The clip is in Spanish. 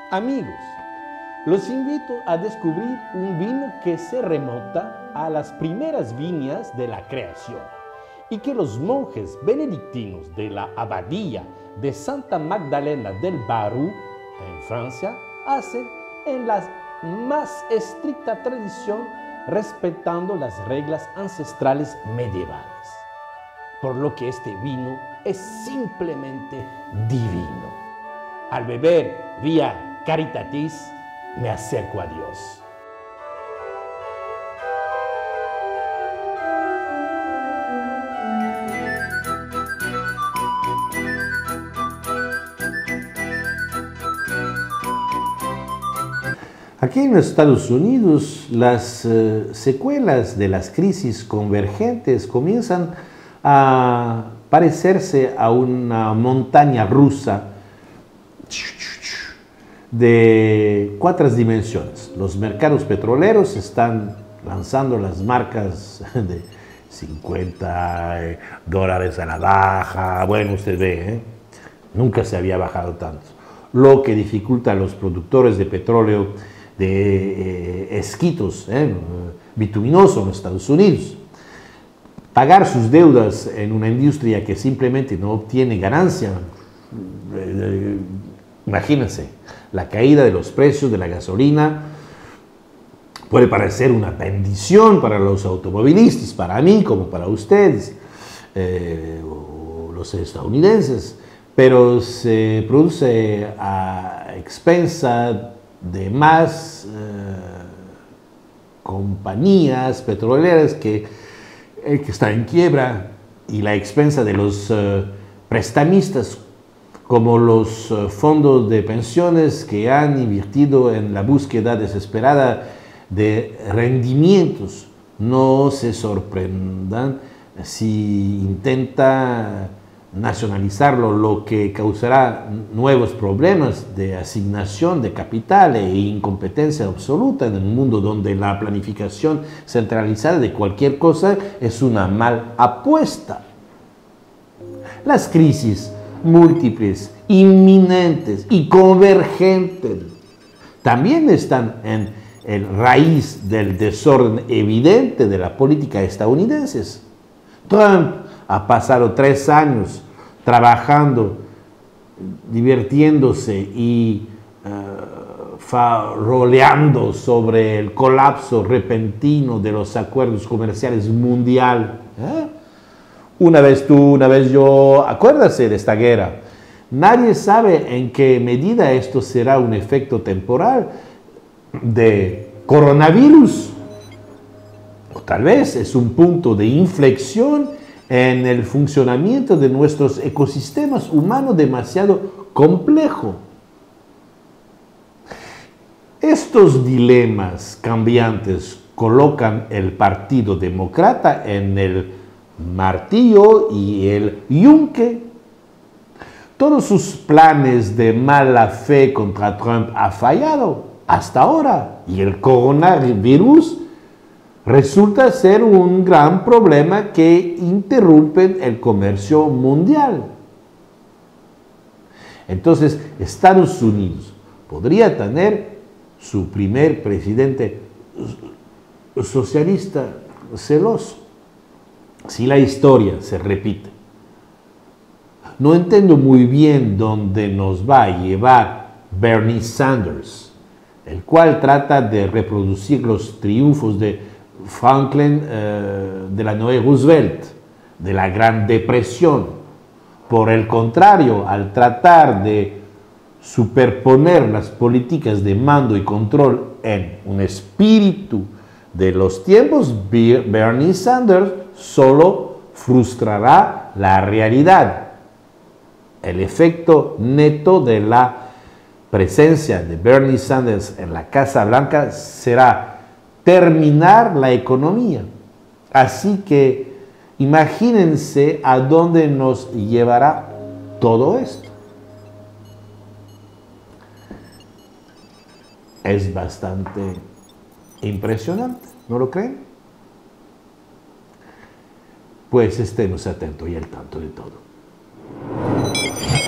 Amigos, los invito a descubrir un vino que se remonta a las primeras viñas de la creación y que los monjes benedictinos de la abadía de Santa Magdalena del Barou, en Francia, hacen en la más estricta tradición, respetando las reglas ancestrales medievales. Por lo que este vino es simplemente divino. Al beber vía Caritatis, me acerco a Dios. Aquí en los Estados Unidos, las secuelas de las crisis convergentes comienzan a parecerse a una montaña rusa de 4 dimensiones. Los mercados petroleros están lanzando las marcas de $50 a la baja. Bueno, usted ve, nunca se había bajado tanto. Lo que dificulta a los productores de petróleo de esquitos bituminoso en los Estados Unidos pagar sus deudas en una industria que simplemente no obtiene ganancia. Imagínense, la caída de los precios de la gasolina puede parecer una bendición para los automovilistas, para mí como para ustedes, o los estadounidenses, pero se produce a expensa de más compañías petroleras que están en quiebra, y la expensa de los prestamistas como los fondos de pensiones que han invertido en la búsqueda desesperada de rendimientos. No se sorprendan si intenta nacionalizarlo, lo que causará nuevos problemas de asignación de capital e incompetencia absoluta en un mundo donde la planificación centralizada de cualquier cosa es una mala apuesta. Las crisis múltiples, inminentes y convergentes también están en el raíz del desorden evidente de la política estadounidense. Trump ha pasado 3 años trabajando, divirtiéndose y faroleando sobre el colapso repentino de los acuerdos comerciales mundiales. Una vez tú, una vez yo, acuérdase de esta guerra. Nadie sabe en qué medida esto será un efecto temporal de coronavirus, o tal vez es un punto de inflexión en el funcionamiento de nuestros ecosistemas humanos demasiado complejo. Estos dilemas cambiantes colocan el Partido Demócrata en el martillo y el yunque. Todos sus planes de mala fe contra Trump han fallado hasta ahora, y el coronavirus resulta ser un gran problema que interrumpe el comercio mundial. Entonces, Estados Unidos podría tener su primer presidente socialista celoso si la historia se repite. No entiendo muy bien dónde nos va a llevar Bernie Sanders, el cual trata de reproducir los triunfos de Franklin Delano Roosevelt, de la Gran Depresión. Por el contrario, al tratar de superponer las políticas de mando y control en un espíritu de los tiempos, Bernie Sanders solo frustrará la realidad. El efecto neto de la presencia de Bernie Sanders en la Casa Blanca será terminar la economía. Así que imagínense a dónde nos llevará todo esto. Es bastante impresionante, ¿no lo creen? Pues estemos atentos y al tanto de todo.